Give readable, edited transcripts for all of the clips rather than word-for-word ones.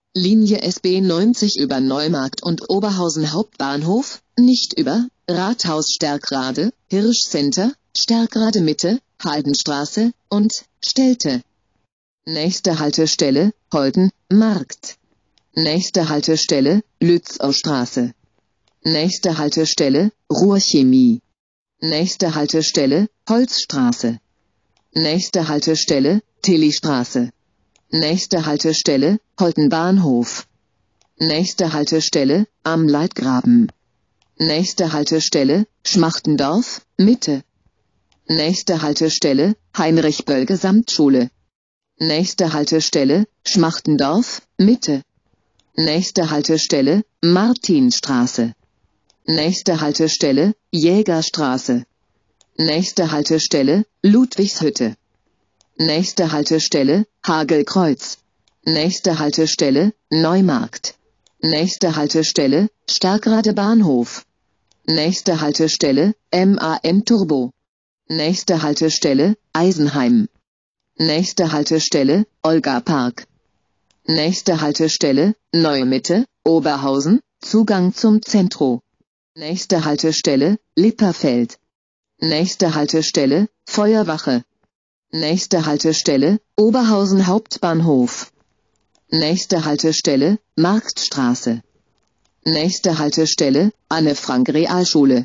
Linie SB 90 über Neumarkt und Oberhausen Hauptbahnhof, nicht über Rathaus Stärkrade, Hirschcenter, Stärkrade Mitte, Heidenstraße und Stelte. Nächste Haltestelle, Holten, Markt. Nächste Haltestelle, Lützowstraße. Nächste Haltestelle, Ruhrchemie. Nächste Haltestelle, Holzstraße. Nächste Haltestelle, Tillystraße. Nächste Haltestelle, Holten Bahnhof. Nächste Haltestelle, Am Leitgraben. Nächste Haltestelle, Schmachtendorf, Mitte. Nächste Haltestelle, Heinrich-Böll Gesamtschule. Nächste Haltestelle, Schmachtendorf, Mitte. Nächste Haltestelle, Martinstraße. Nächste Haltestelle, Jägerstraße. Nächste Haltestelle, Ludwigshütte. Nächste Haltestelle, Hagelkreuz. Nächste Haltestelle, Neumarkt. Nächste Haltestelle, Stärkrade Bahnhof. Nächste Haltestelle, MAN Turbo. Nächste Haltestelle, Eisenheim. Nächste Haltestelle, Olga-Park. Nächste Haltestelle, Neue Mitte, Oberhausen, Zugang zum Zentro. Nächste Haltestelle, Lipperfeld. Nächste Haltestelle, Feuerwache. Nächste Haltestelle, Oberhausen Hauptbahnhof. Nächste Haltestelle, Marktstraße. Nächste Haltestelle, Anne-Frank-Realschule.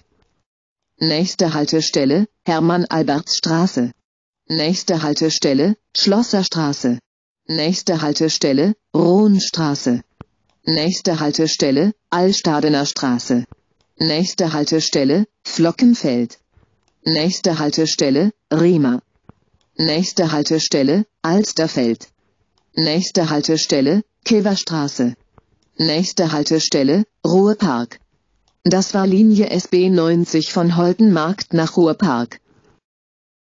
Nächste Haltestelle, Hermann-Alberts-Straße. Nächste Haltestelle, Schlosserstraße. Nächste Haltestelle, Rohnstraße. Nächste Haltestelle, Allstadener Straße. Nächste Haltestelle, Flockenfeld. Nächste Haltestelle, Riemer. Nächste Haltestelle, Alsterfeld. Nächste Haltestelle, Keverstraße. Nächste Haltestelle, Ruhrpark. Das war Linie SB 90 von Holten Markt nach Ruhrpark.